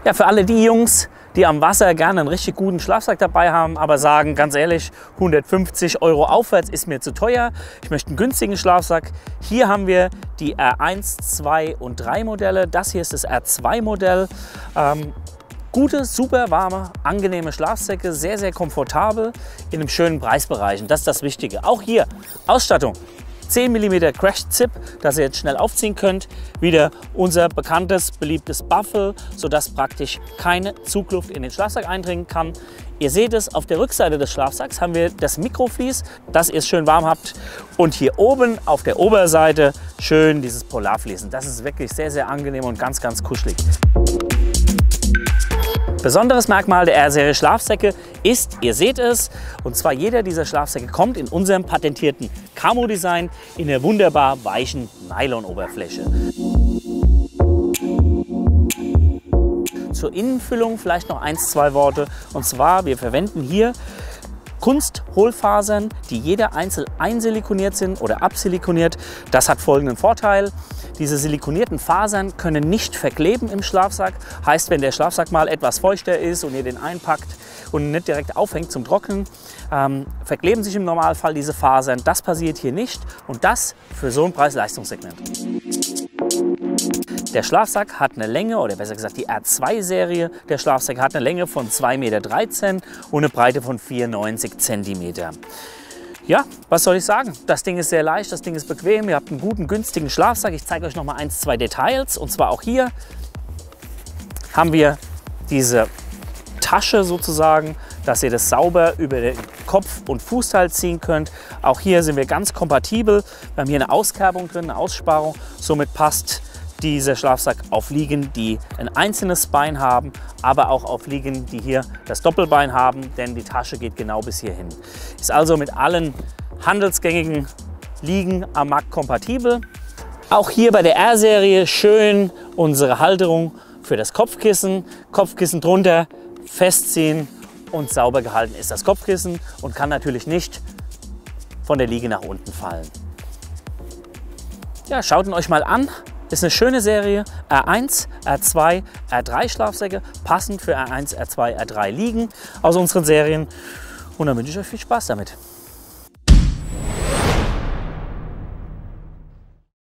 Ja, für alle die Jungs, die am Wasser gerne einen richtig guten Schlafsack dabei haben, aber sagen, ganz ehrlich, 150 € aufwärts ist mir zu teuer. Ich möchte einen günstigen Schlafsack. Hier haben wir die R1, 2 und 3 Modelle. Das hier ist das R2 Modell. Gute, super warme, angenehme Schlafsäcke, sehr, sehr komfortabel in einem schönen Preisbereich. Und das ist das Wichtige. Auch hier Ausstattung. 10 mm Crash-Zip, das ihr jetzt schnell aufziehen könnt. Wieder unser bekanntes, beliebtes Buffel, sodass praktisch keine Zugluft in den Schlafsack eindringen kann. Ihr seht es, auf der Rückseite des Schlafsacks haben wir das Mikroflies, dass ihr es schön warm habt. Und hier oben auf der Oberseite schön dieses Polarfliesen. Das ist wirklich sehr, sehr angenehm und ganz, ganz kuschelig. Besonderes Merkmal der R-Serie Schlafsäcke ist, ihr seht es, und zwar jeder dieser Schlafsäcke kommt in unserem patentierten Camo-Design in der wunderbar weichen Nylon-Oberfläche. Zur Innenfüllung vielleicht noch 1, 2 Worte. Und zwar, wir verwenden hier Kunsthohlfasern, die jeder einzeln einsilikoniert sind oder absilikoniert. Das hat folgenden Vorteil. Diese silikonierten Fasern können nicht verkleben im Schlafsack. Heißt, wenn der Schlafsack mal etwas feuchter ist und ihr den einpackt und nicht direkt aufhängt zum Trocknen, verkleben sich im Normalfall diese Fasern. Das passiert hier nicht und das für so ein Preis-Leistungssegment. Der Schlafsack hat eine Länge, oder besser gesagt die R2-Serie der Schlafsäcke hat eine Länge von 2,13 m und eine Breite von 94 cm. Ja, was soll ich sagen? Das Ding ist sehr leicht, das Ding ist bequem, ihr habt einen guten, günstigen Schlafsack. Ich zeige euch noch mal 1, 2 Details. Und zwar auch hier haben wir diese Tasche sozusagen, dass ihr das sauber über den Kopf- und Fußteil ziehen könnt. Auch hier sind wir ganz kompatibel. Wir haben hier eine Auskerbung drin, eine Aussparung. Somit passt dieser Schlafsack auf Liegen, die ein einzelnes Bein haben, aber auch auf Liegen, die hier das Doppelbein haben, denn die Tasche geht genau bis hierhin. Ist also mit allen handelsgängigen Liegen am Markt kompatibel. Auch hier bei der R-Serie schön unsere Halterung für das Kopfkissen. Kopfkissen drunter, festziehen und sauber gehalten ist das Kopfkissen und kann natürlich nicht von der Liege nach unten fallen. Ja, schaut ihn euch mal an. Ist eine schöne Serie, R1, R2, R3 Schlafsäcke, passend für R1, R2, R3 Liegen aus unseren Serien. Und dann wünsche ich euch viel Spaß damit.